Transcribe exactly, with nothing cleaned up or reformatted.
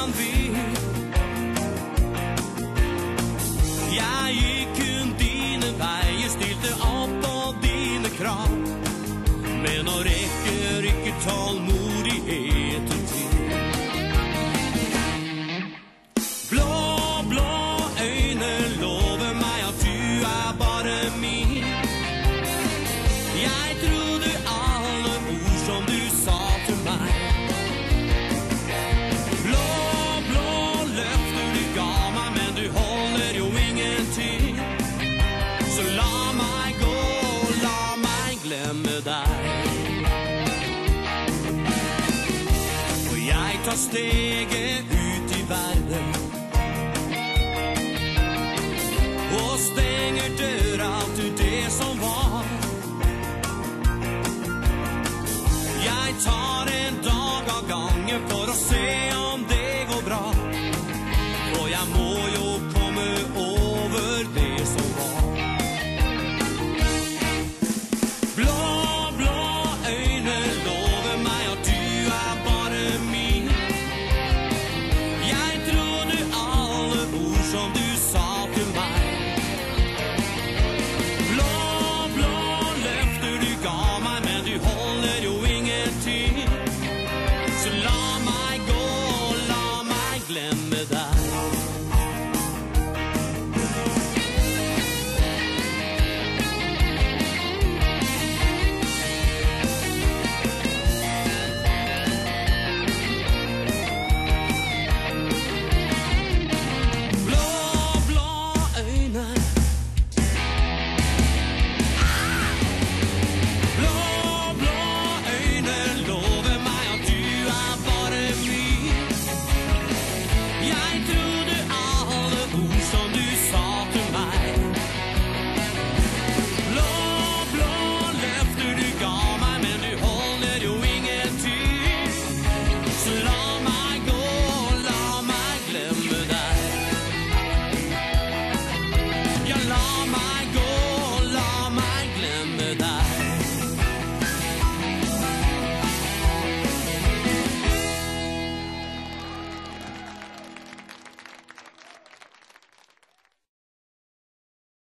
man vil. Jeg gikk kun dine veier, stilte opp på dine krav, men nå rekker ikke tålmodigheten til. Blå, blå øyne lover meg at du er bare min. Jeg trodde alle ord som du sa til meg. Blå, blå løfter du ga meg, men du holder jo ingenting. Så la meg gå, la meg glemme deg. Og jeg tar steget ut i verden og stenger døra til det som var. Jeg tar en dag av gangen for å se om det går bra, og jeg må jo komme over det som var. Blå, blå øyne lover meg at du er bare min. Jeg trodde alle ord som du sa til meg. Blå, blå løfter du ga meg, men du holder jo ingenting. Så la meg gå, la meg glemme deg.